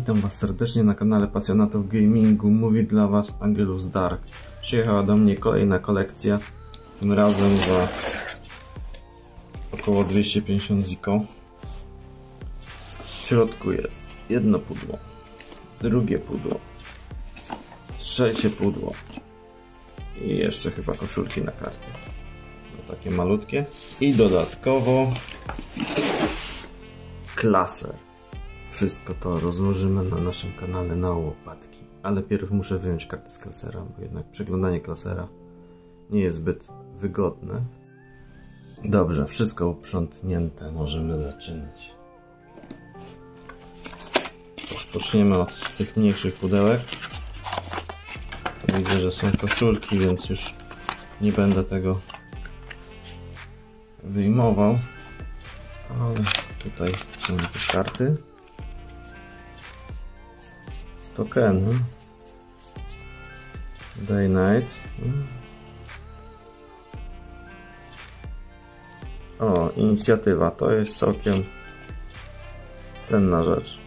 Witam Was serdecznie na kanale Pasjonatów Gamingu. Mówi dla Was Angelus Dark. Przyjechała do mnie kolejna kolekcja, tym razem za około 250 ziko. W środku jest jedno pudło, drugie pudło, trzecie pudło i jeszcze chyba koszulki na karty. No, takie malutkie. I dodatkowo klaser. Wszystko to rozłożymy na naszym kanale na łopatki. Ale pierw muszę wyjąć karty z klasera, bo jednak przeglądanie klasera nie jest zbyt wygodne. Dobrze, wszystko uprzątnięte, możemy zaczynać. Rozpoczniemy od tych mniejszych pudełek. Widzę, że są koszulki, więc już nie będę tego wyjmował. Ale tutaj są jakieś karty. Tokeny. Day Night. O, inicjatywa. To jest całkiem cenna rzecz.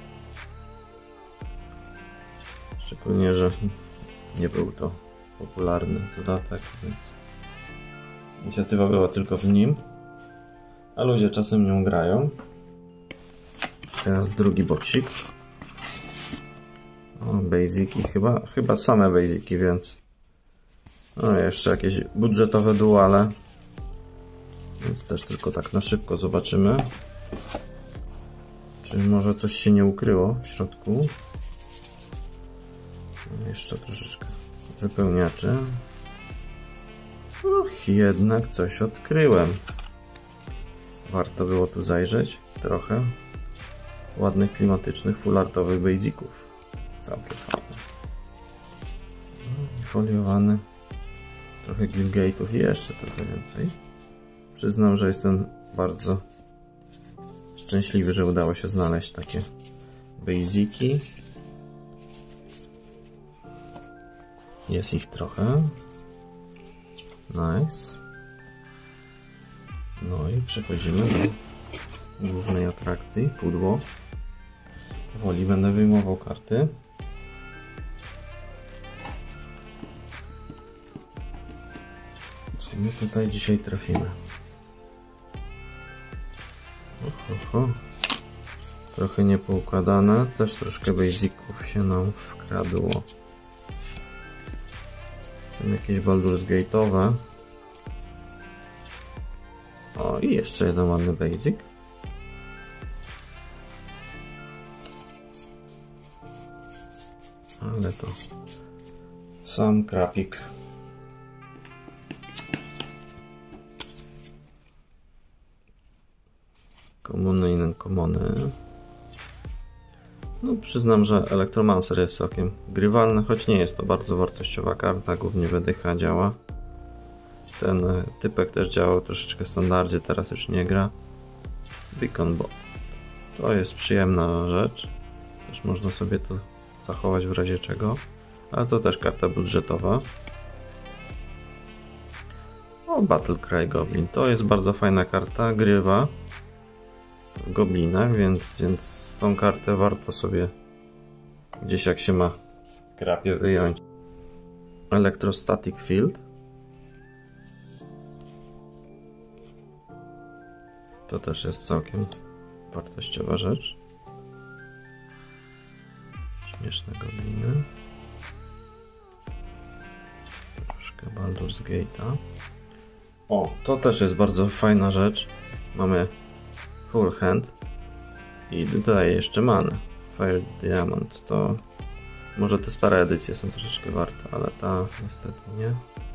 Szczególnie, że nie był to popularny dodatek, więc inicjatywa była tylko w nim, a ludzie czasem nią grają. Teraz drugi boksik. O, basiki, chyba same basiki, więc no, jeszcze jakieś budżetowe duale, więc też tylko tak na szybko zobaczymy, czy może coś się nie ukryło w środku. Jeszcze troszeczkę wypełniaczy. Jednak coś odkryłem. Warto było tu zajrzeć. Trochę ładnych, klimatycznych, fullartowych basiców. Całkiem fajne. Foliowany. Trochę Gilgate'ów i jeszcze trochę więcej. Przyznam, że jestem bardzo szczęśliwy, że udało się znaleźć takie basiki. Jest ich trochę. Nice. No i przechodzimy do głównej atrakcji. Pudło. Powoli będę wyjmował karty. Co my tutaj dzisiaj trafimy? Trochę niepoukładane. Też troszkę basiców się nam wkradło. Są jakieś Baldur's Gate'owe. O, i jeszcze jeden ładny basic. Ale to sam krapik. Komuny i non-komuny. No, przyznam, że Elektromancer jest całkiem grywalny, choć nie jest to bardzo wartościowa karta, głównie wydycha działa. Ten typek też działał troszeczkę w standardzie, teraz już nie gra. Beacon Bot. To jest przyjemna rzecz. Też można sobie to zachować w razie czego. Ale to też karta budżetowa. O, Battle Cry Goblin. To jest bardzo fajna karta, grywa w goblinach, więc tą kartę warto sobie gdzieś, jak się ma w grapie, wyjąć. Electrostatic Field. To też jest całkiem wartościowa rzecz. Śmieszne gobliny. Troszkę Baldur's Gate'a. O, to też jest bardzo fajna rzecz. Mamy Full Hand i dodaje jeszcze manę. Fire Diamond. To może te stare edycje są troszeczkę warte, ale ta niestety nie.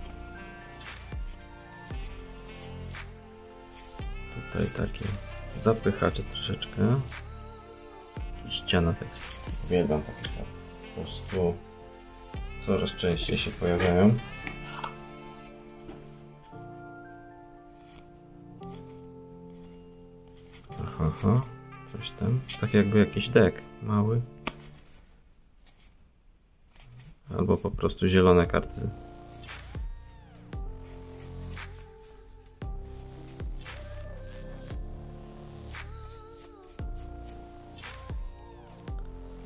Tutaj takie zapychacze troszeczkę. Ściana tekstu. Uwielbiam takie karty. Po prostu coraz częściej się pojawiają. Aha, coś tam. Tak jakby jakiś deck mały. Albo po prostu zielone karty.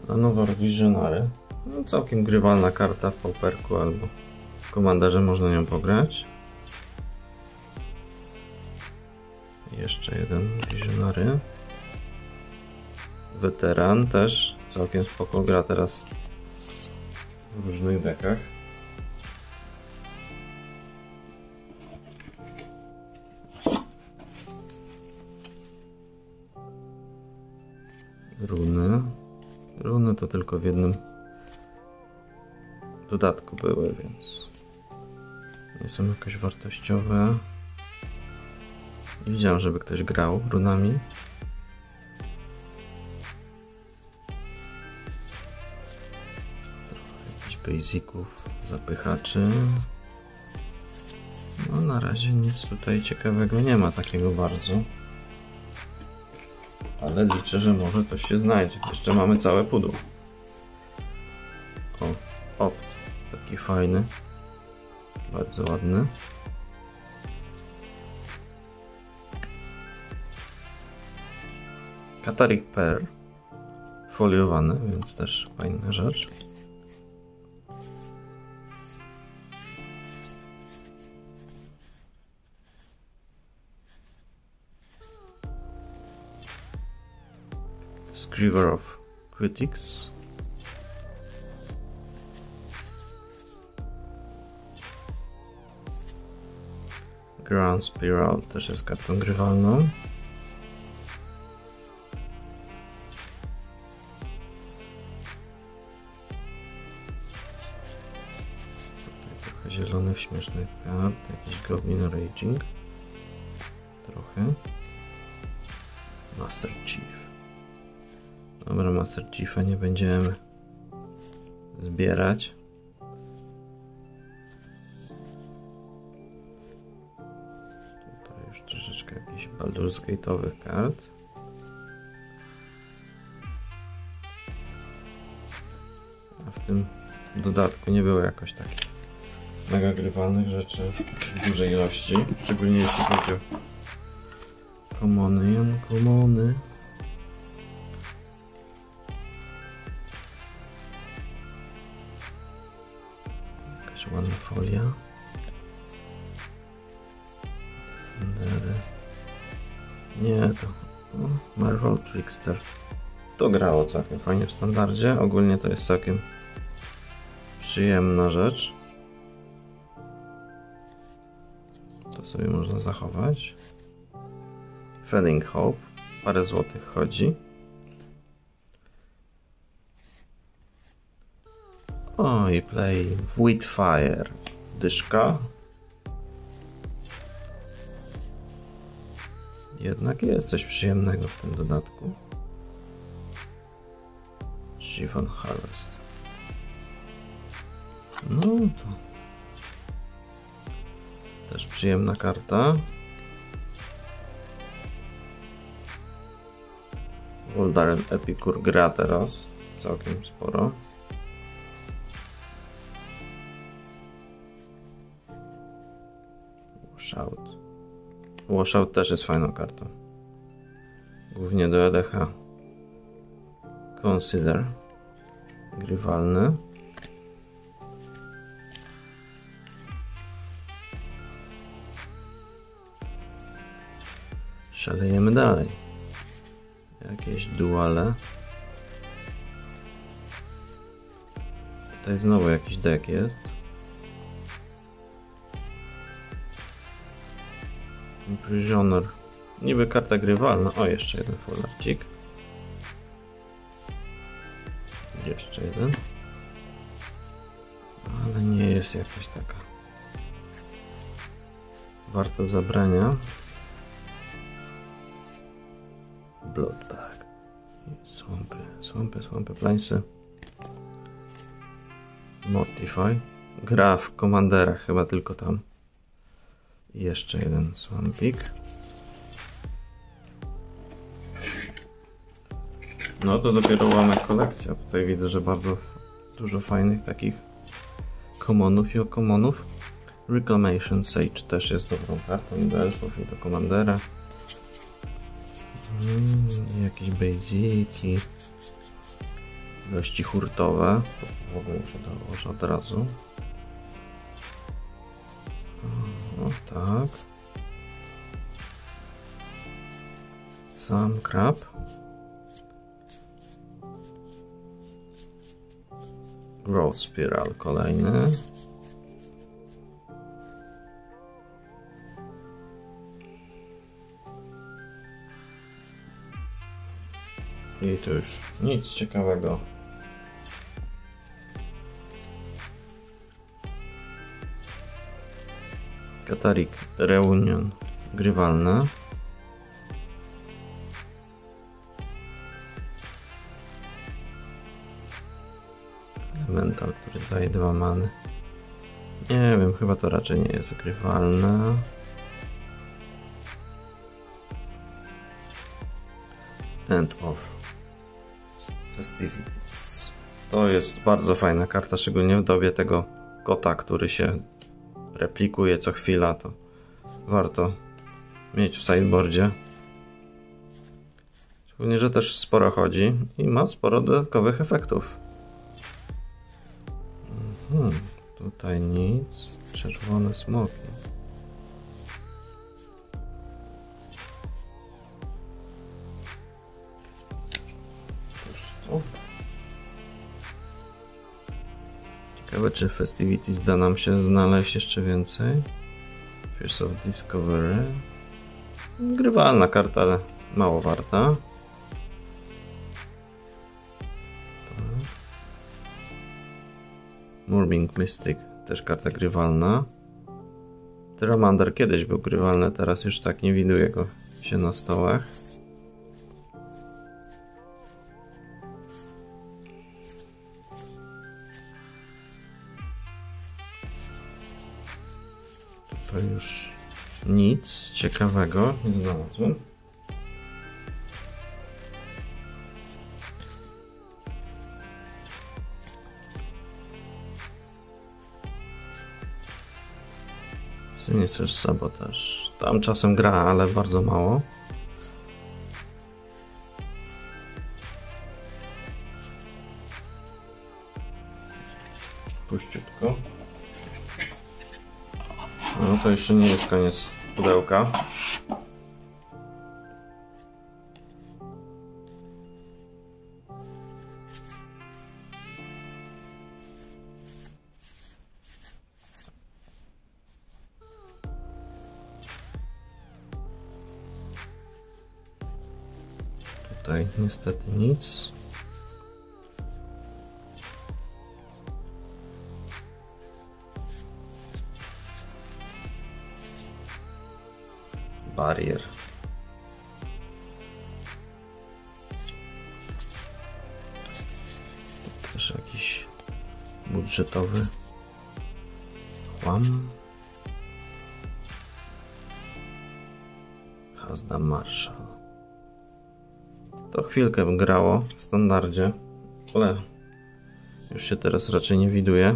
Llanowar Visionary. No, całkiem grywalna karta w pauperku albo w komanderze można nią pograć. Jeszcze jeden Visionary. Weteran też całkiem spoko, gra teraz w różnych dekach. Runy to tylko w jednym dodatku były, więc nie są jakoś wartościowe. Nie widziałem, żeby ktoś grał runami. Trochę jakichś basiców, zapychaczy. No na razie nic tutaj ciekawego nie ma takiego bardzo. Ale liczę, że może coś się znajdzie. Jeszcze mamy całe pudło. O, opt. Taki fajny. Bardzo ładny. Cataric Pearl. Foliowany, więc też fajna rzecz. Scriver of Critics. Grand Spiral też jest kartą grywalną. Tutaj trochę zielonych, śmiesznych kart. Jakiś Goblin Raging. Trochę. Master Chief. Dobra, Master Chiefa nie będziemy zbierać. Tutaj już troszeczkę jakichś Baldur's Gate'owych kart. A w tym dodatku nie było jakoś takich mega grywalnych rzeczy w dużej ilości. Szczególnie jeśli chodzi o commony, uncommony. Ładna folia. Nie, to Marvel Trickster. To grało całkiem fajnie w standardzie. Ogólnie to jest całkiem przyjemna rzecz. To sobie można zachować. Fading Hope. Parę złotych chodzi. O, i play Wheatfire. Dyszka. Jednak jest coś przyjemnego w tym dodatku. Chiffon Harvest. No to też przyjemna karta. Voldaren Epicure gra teraz całkiem sporo. Washout też jest fajną kartą. Głównie do EDH. Consider. Grywalny. Szalejemy dalej. Jakieś duale. Tutaj znowu jakiś deck jest. Prisoner. Niby karta grywalna. O, jeszcze jeden folarcik. Jeszcze jeden. Ale nie jest jakaś taka warta zabrania. Bloodbag. Swampy, plańsy. Mortify. Gra w komanderach, chyba tylko tam. I jeszcze jeden swampik. No to dopiero ułamek kolekcja. Tutaj widzę, że bardzo dużo fajnych takich commonów i okomonów. Reclamation Sage też jest dobrą kartą i do elfów, i do komandera. Jakieś basiki. Ilości hurtowe. W ogóle się dołożę od razu. O tak. Sam krab. Growth Spiral kolejny. I to już nic ciekawego. Katarik Reunion grywalne. Elemental, który daje 2 many. Nie wiem, chyba to raczej nie jest grywalne. End of Festivities. To jest bardzo fajna karta, szczególnie w dobie tego kota, który się replikuje co chwila, to warto mieć w sideboardzie. Szczególnie, że też sporo chodzi i ma sporo dodatkowych efektów. Tutaj nic. Czerwone smoki. Ciekawe, czy Festivities da nam się znaleźć jeszcze więcej. Fears of Discovery. Grywalna karta, ale mało warta. Morbing Mystic, też karta grywalna. Terramander kiedyś był grywalny, teraz już tak nie widuję go się na stołach. To już nic ciekawego nie znalazłem. Sinister Sabotage. Tam czasem gra, ale bardzo mało. Puściutko. No to jeszcze nie jest koniec pudełka. Tutaj niestety nic. Barier. Też jakiś budżetowy chłam. Hazda Marshall. To chwilkę by grało w standardzie, ale już się teraz raczej nie widuje.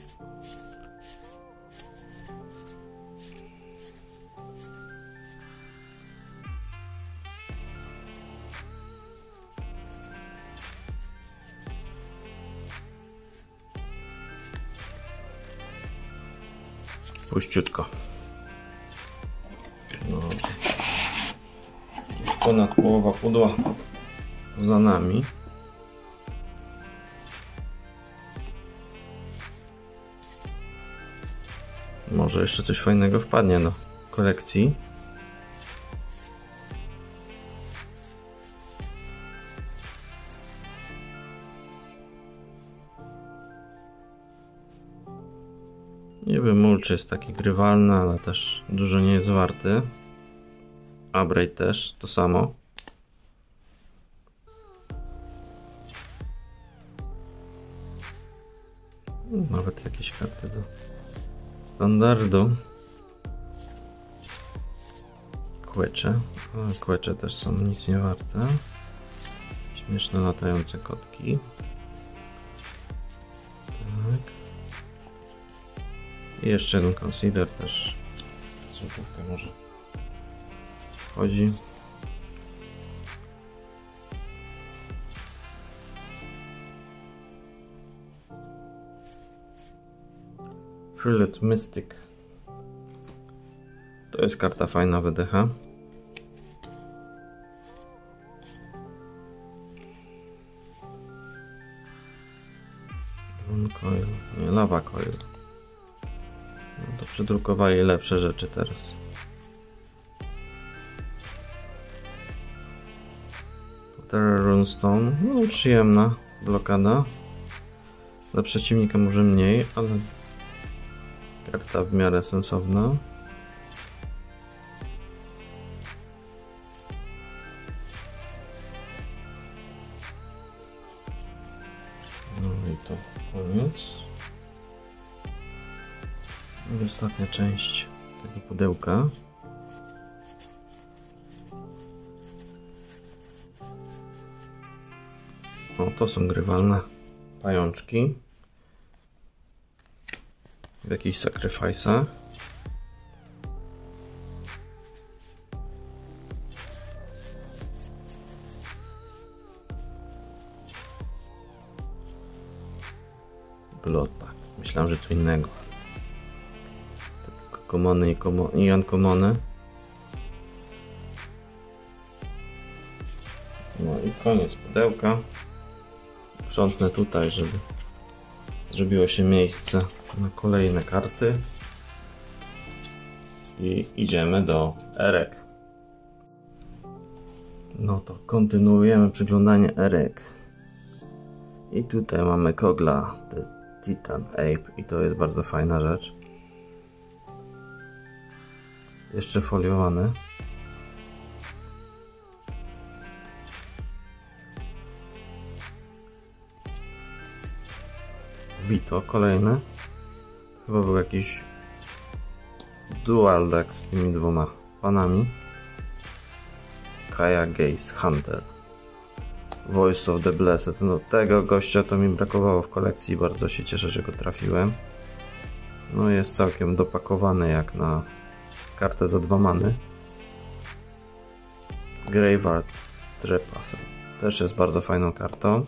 Puściutko. No, ponad połowa pudła za nami. Może jeszcze coś fajnego wpadnie do kolekcji. Nie wiem, Mulch jest taki grywalny, ale też dużo nie jest warty. Abrade też to samo. Nawet jakieś karty do standardu. Kłecze. Kłecze też są nic nie warte. Śmieszne latające kotki. Tak. I jeszcze jeden Consider też. Złotówkę może chodzi. Prelate Mystic. To jest karta fajna, wydycha. Coil, nie, Lava Coil. No to przedrukowali lepsze rzeczy teraz. Terror Runestone, no przyjemna blokada. Dla przeciwnika może mniej, ale karta w miarę sensowna. No i to koniec. I ostatnia część tego pudełka. O, to są grywalne pajączki w jakichś sacrifice'ach. Bloodpack. Myślałem, że co innego. To tylko komony i uncommony. No i koniec pudełka. Sprzątnę tutaj, żeby zrobiło się miejsce na kolejne karty. I idziemy do erek. No to kontynuujemy przyglądanie erek. I tutaj mamy Kogla, The Titan Ape, i to jest bardzo fajna rzecz. Jeszcze foliowany. Vito, kolejny. Chyba był jakiś dual deck z tymi dwoma panami. Kaya Gaze Hunter. Voice of the Blessed. No tego gościa to mi brakowało w kolekcji. Bardzo się cieszę, że go trafiłem. No jest całkiem dopakowany jak na kartę za 2 many. Graveyard Trespasser. Też jest bardzo fajną kartą.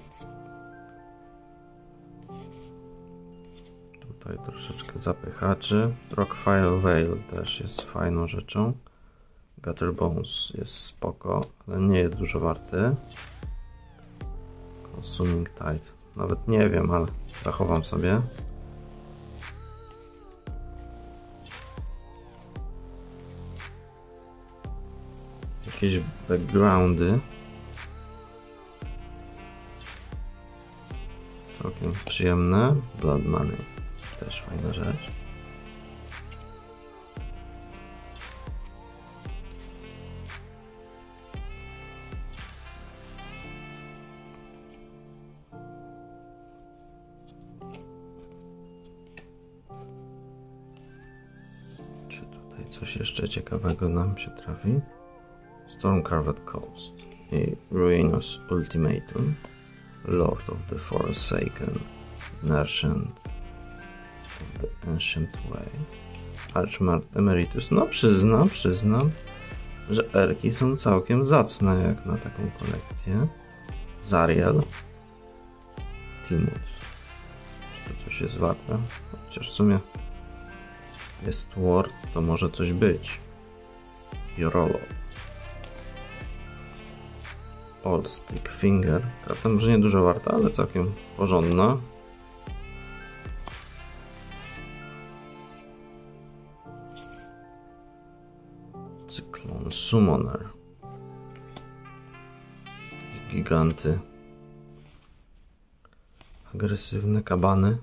Tutaj troszeczkę zapychaczy. Rockfile Veil też jest fajną rzeczą. Gutter Bones jest spoko, ale nie jest dużo warty. Consuming Tide. Nawet nie wiem, ale zachowam sobie. Jakieś backgroundy. Całkiem przyjemne. Blood Money. Też fajna rzecz. Czy tutaj coś jeszcze ciekawego nam się trafi? Storm-Carved Coast i Ruinous Ultimatum. Lord of the Forsaken. Merchant of the Ancient Way. Archmage Emeritus. No przyznam, że erki są całkiem zacne jak na taką kolekcję. Zariel. Timut. Czy to coś jest warte? Chociaż w sumie jest Ward, to może coś być. Jorolo. All Stick Finger. Karta może nie dużo warta, ale całkiem porządna. Cyclone Summoner. Giganty. Agresywne kabany.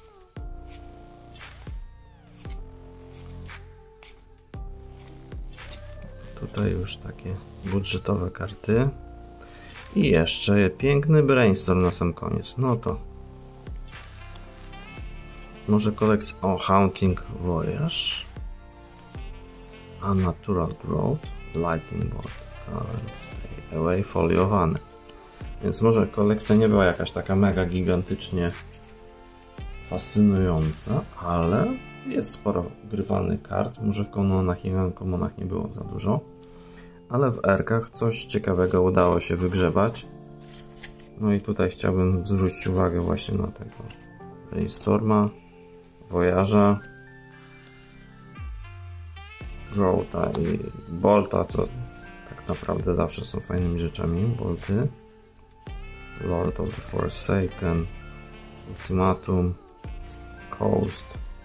Tutaj już takie budżetowe karty. I jeszcze piękny Brainstorm na sam koniec. No to może kolekcja o Haunting Voyage, Unnatural Growth, Lightning Bolt, Stay Away, foliowany. Więc może kolekcja nie była jakaś taka mega gigantycznie fascynująca, ale jest sporo grywalnych kart. Może w komonach i uncomonach nie było za dużo. Ale w erkach coś ciekawego udało się wygrzebać. No i tutaj chciałbym zwrócić uwagę właśnie na tego Brainstorma, Voyage'a, Growta i Bolta, co tak naprawdę zawsze są fajnymi rzeczami. Bolty. Lord of the Forsaken, Ultimatum, Coast,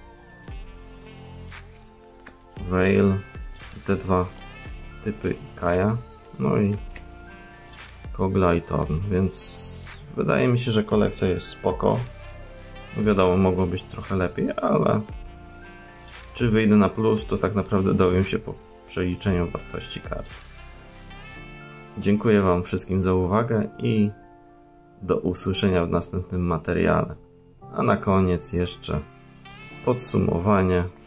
Veil, te dwa typy Kaja, no i Kogla i Torn, więc wydaje mi się, że kolekcja jest spoko. Wiadomo, mogło być trochę lepiej, ale czy wyjdę na plus, to tak naprawdę dowiem się po przeliczeniu wartości kart. Dziękuję Wam wszystkim za uwagę i do usłyszenia w następnym materiale. A na koniec jeszcze podsumowanie.